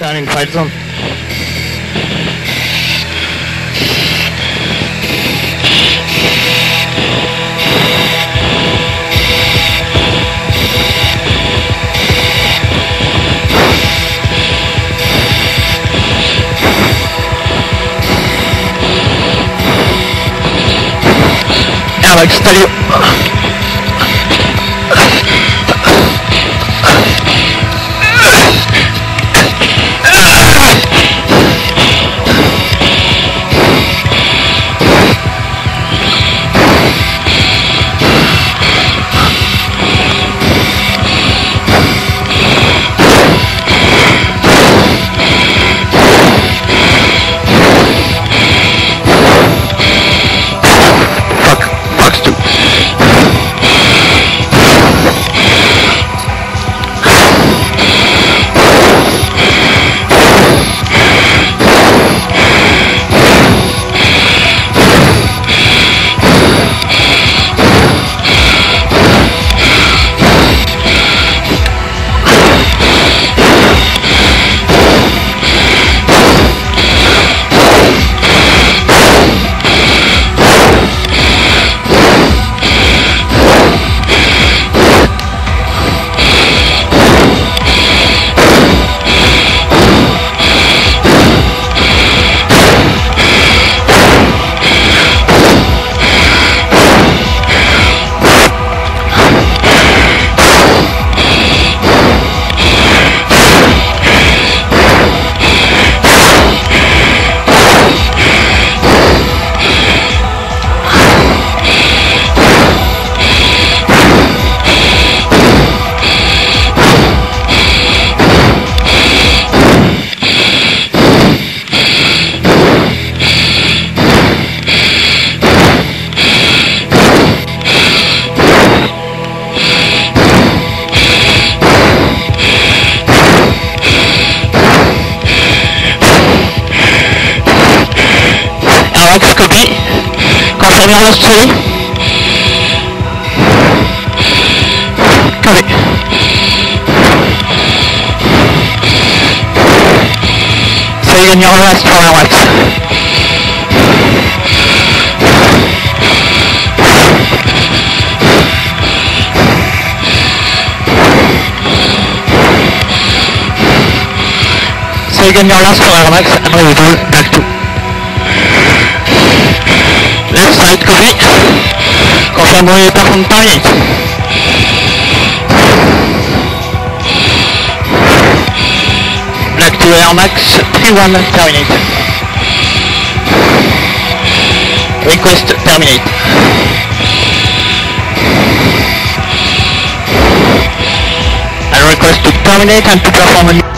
turn in fight zone. Alex, steady. Alex, copy. Confirm your last three. Copy. Say again your last 4 Alex. Say again your last 4 Alex and we will do back to left side, copy. Confirm we perform terminate. Black to air max 31 terminate. Request terminate. I request to terminate and to perform a